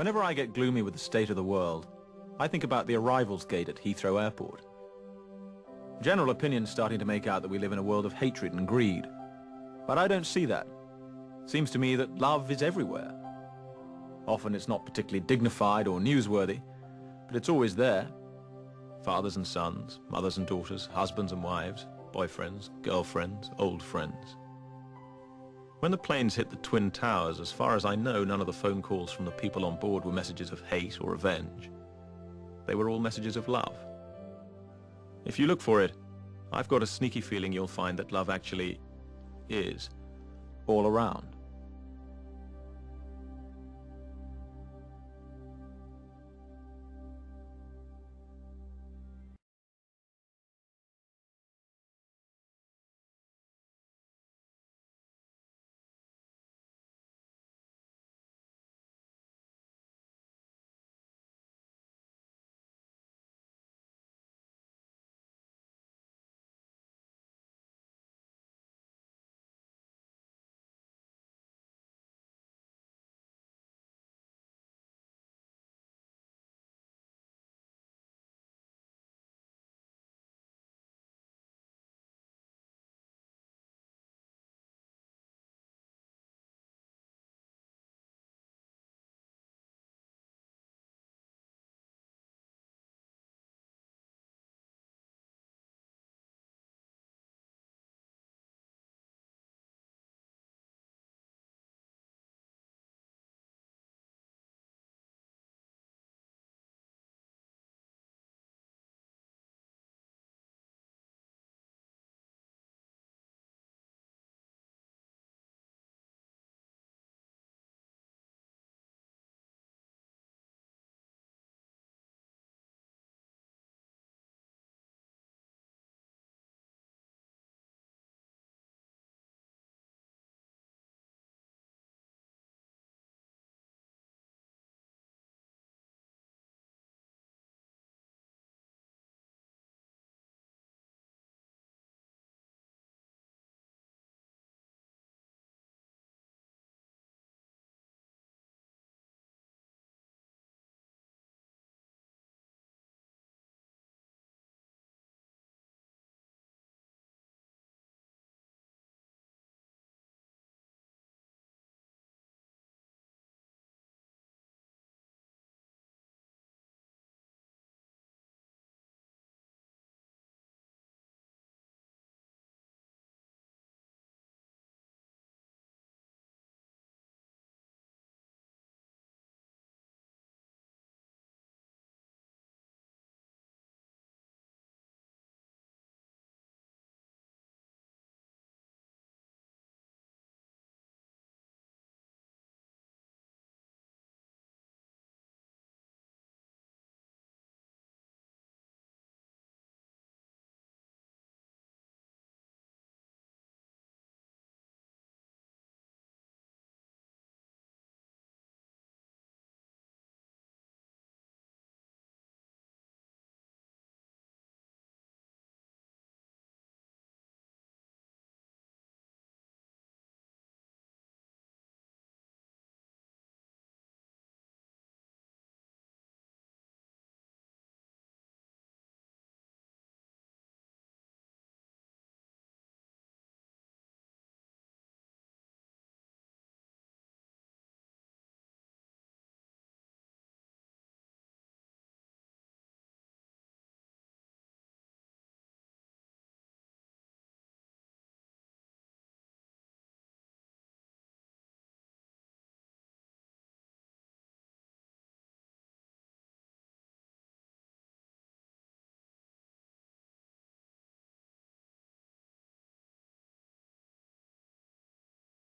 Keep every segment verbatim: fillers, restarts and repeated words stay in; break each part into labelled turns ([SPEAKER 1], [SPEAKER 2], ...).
[SPEAKER 1] Whenever I get gloomy with the state of the world, I think about the arrivals gate at Heathrow Airport. General opinion's starting to make out that we live in a world of hatred and greed. But I don't see that. Seems to me that love is everywhere. Often it's not particularly dignified or newsworthy, but it's always there. Fathers and sons, mothers and daughters, husbands and wives, boyfriends, girlfriends, old friends. When the planes hit the Twin Towers, as far as I know, none of the phone calls from the people on board were messages of hate or revenge. They were all messages of love. If you look for it, I've got a sneaky feeling you'll find that love actually is all around.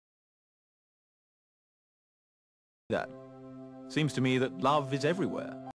[SPEAKER 1] That. Seems to me that love is everywhere.